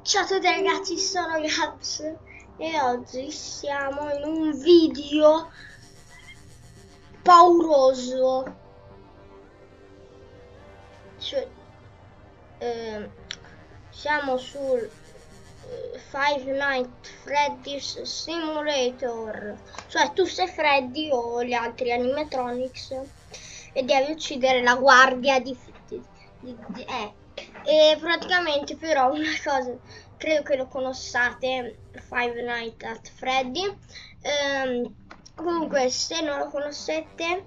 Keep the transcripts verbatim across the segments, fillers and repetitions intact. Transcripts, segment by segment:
Ciao a tutti ragazzi, sono Gaps e oggi siamo in un video pauroso. Cioè, eh, siamo sul eh, Five Nights Freddy's Simulator. Cioè tu sei Freddy o gli altri animatronics e devi uccidere la guardia di... di, di, di eh. E praticamente però una cosa, credo che lo conosciate, Five Nights at Freddy. Ehm, comunque se non lo conoscete,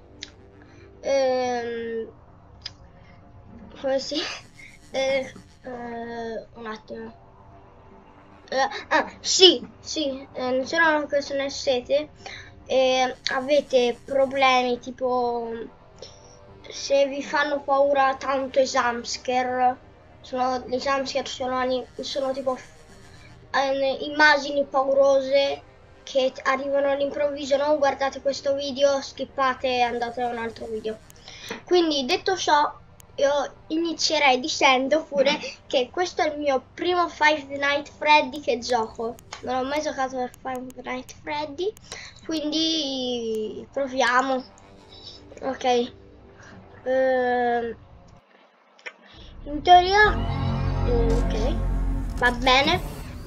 ehm, come si... Eh, eh, un attimo. Eh, ah, sì, sì, eh, se non lo conoscete, eh, avete problemi tipo... se vi fanno paura tanto i jumpscare, sono, i jumpscare sono, sono tipo eh, immagini paurose che arrivano all'improvviso, non guardate questo video, skippate e andate a un altro video. Quindi detto ciò, io inizierei dicendo pure che questo è il mio primo Five Nights Freddy che gioco. Non ho mai giocato a Five Nights Freddy, quindi proviamo. Ok. Uh, in teoria uh, ok, va bene.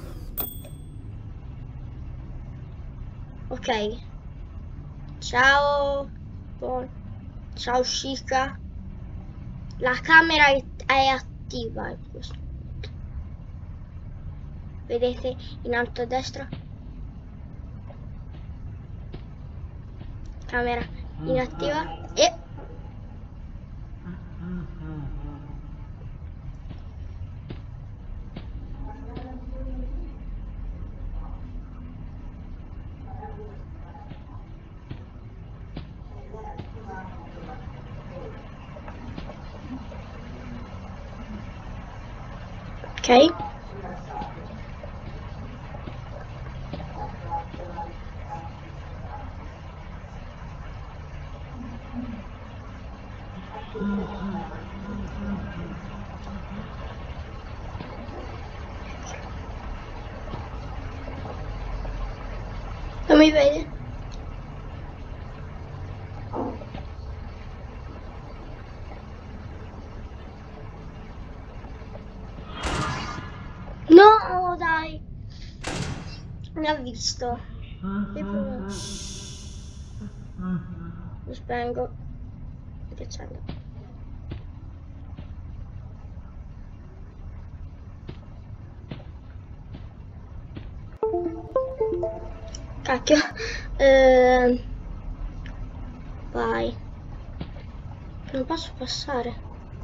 Ok, ciao ciao Chica, la camera è, è attiva in questo momento. Vedete in alto a destra, camera inattiva e ok. Non mi vede. No, dai. Mi ha visto. Lo spengo. Mi piacendo. Cacchio. Eh, vai. Non posso passare.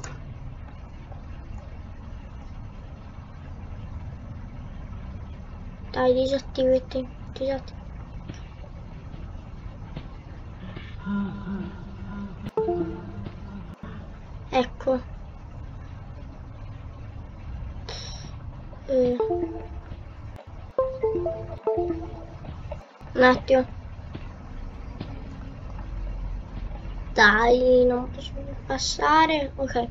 Dai, disattivati. Disattivati. Ecco. Eh. Un attimo. Dai, non posso passare. Ok.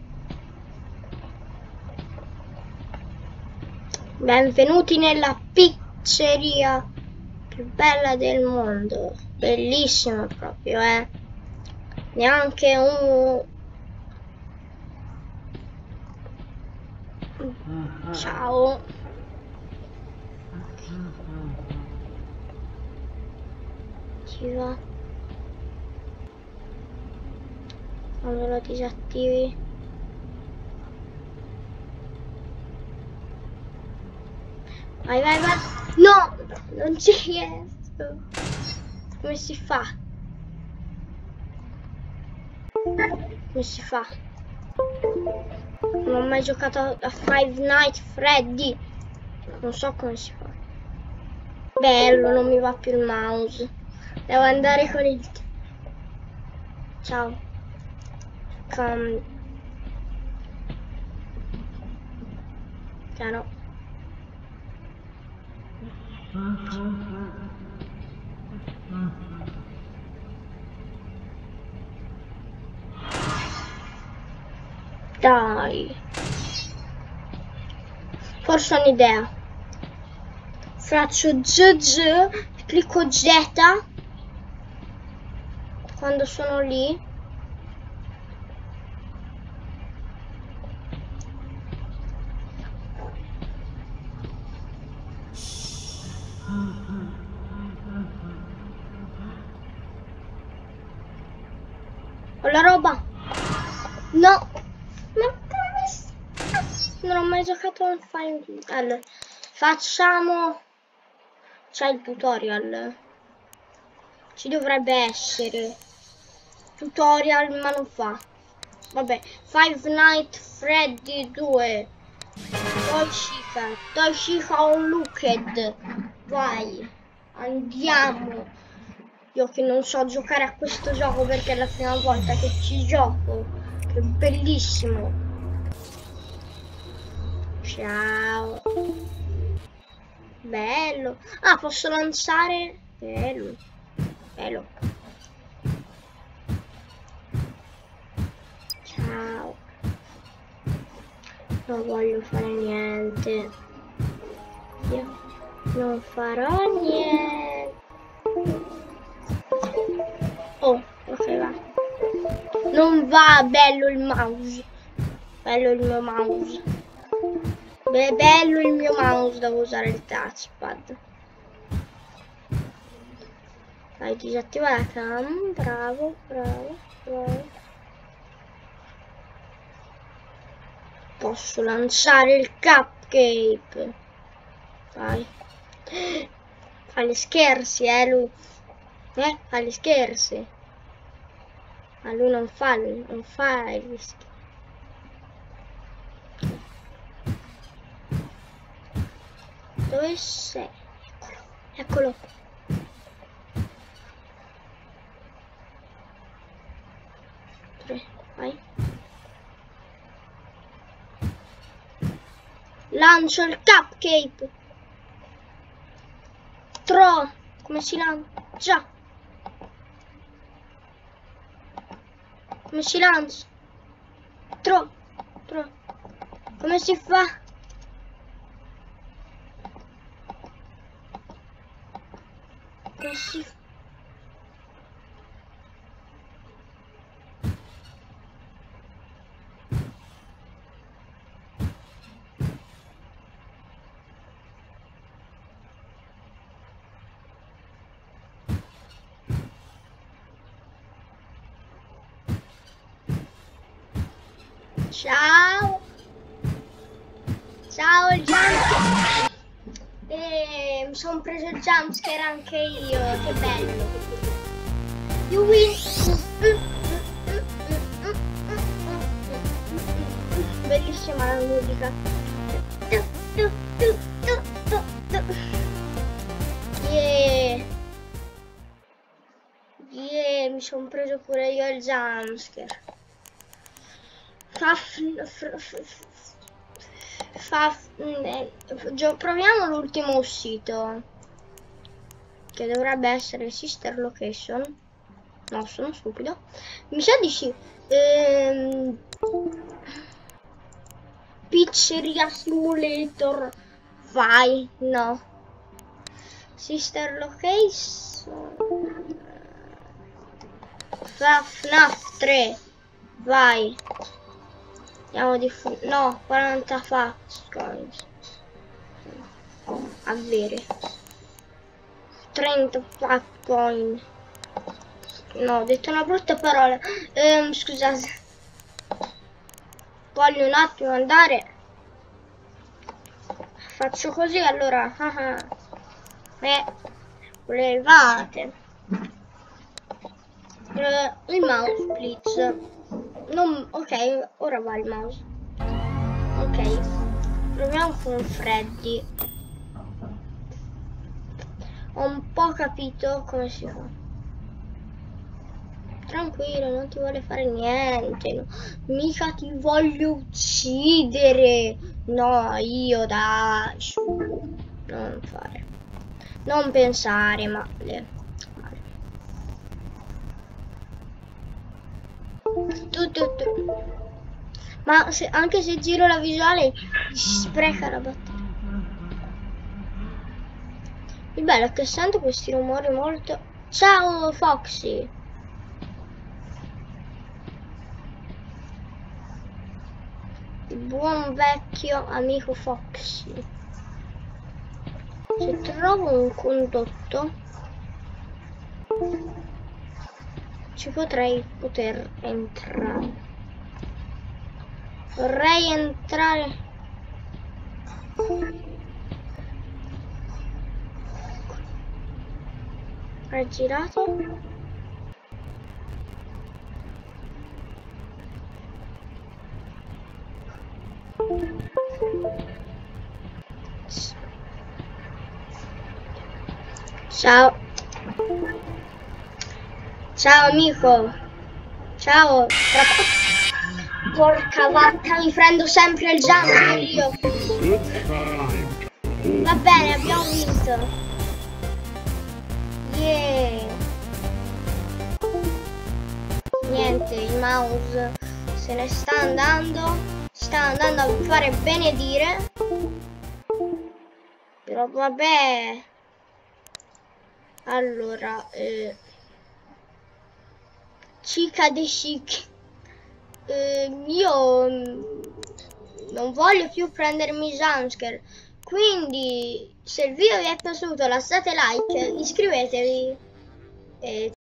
Benvenuti nella pizzeria più bella del mondo. Bellissima proprio, eh. Neanche un... Ciao. Ci va. Quando lo disattivi. Vai, vai, vai. No! Non ci riesco. Come si fa? Come si fa? Non ho mai giocato a Five Nights Freddy. Non so come si fa. Bello, non mi va più il mouse. Devo andare con il... Ciao. Con... Piano. Dai. Forse ho un'idea. faccio Z Z, clicco Z quando sono lì. Ho la roba. No. Ma come? Non ho mai giocato al Fire. Allora, facciamo. C'è il tutorial. Ci dovrebbe essere. Tutorial, ma non fa. Vabbè, Five Nights at Freddy due. Toshika. Toshika Unlocked. Vai. Andiamo. Io che non so giocare a questo gioco perché è la prima volta che ci gioco. Che bellissimo. Ciao. Bello. Ah, posso lanciare? Bello. Bello. Ciao. Non voglio fare niente. Io non farò niente. Oh, ok, va. Non va, bello il mouse. Bello il mio mouse. Beh, bello il mio mouse, devo usare il touchpad. Vai, disattiva la cam. Bravo, bravo, bravo. Posso lanciare il cupcake. Vai. Fa gli scherzi, eh, lui. Eh, fa gli scherzi. Ma lui non fa, non fa gli scherzi. Dove sei? Eccolo, eccolo. Tre, vai. Lancio il cupcake. Tro, come si lancia? Come si lancia? Tro, tro. Come si fa? Come si fa? Ciao. Ciao il jumpscare. E mi sono preso il jumpscare anche io, che bello. You win. Bellissima la musica. Yeah. Yeah, mi sono preso pure io il jumpscare. Faf, faf, faf, proviamo l'ultimo uscito, che dovrebbe essere Sister Location. No, sono stupido. Mi sa di sì. Ehm, Pizzeria Simulator. Vai, no. Sister Location. F N A F tre. Vai. Andiamo di fu... No, quaranta fax coins. Avere. trenta fax coin. No, ho detto una brutta parola. Ehm, scusate. Voglio un attimo andare. Faccio così allora. Beh, levate. Eh, il mouse, please. Non, ok, ora va il mouse. Ok, proviamo con Freddy. Ho un po' capito come si fa. Tranquillo, non ti vuole fare niente. No. Mica ti voglio uccidere. No, io dai. Non fare. Non pensare male. Tu, tu, tu. Ma se, anche se giro la visuale spreca la batteria. Il bello è che sento questi rumori molto... Ciao Foxy! Il buon vecchio amico Foxy. Se trovo un condotto ci potrei poter entrare. Vorrei entrare. È girato. Ciao. Ciao amico. Ciao. Porca vacca, mi prendo sempre il jump io. Va bene, abbiamo vinto. Yeah. Niente, il mouse se ne sta andando. Sta andando a fare benedire. Però vabbè. Allora, eh, cica de chic. Eh, io non voglio più prendermi jumpscare, quindi se il video vi è piaciuto lasciate like, iscrivetevi e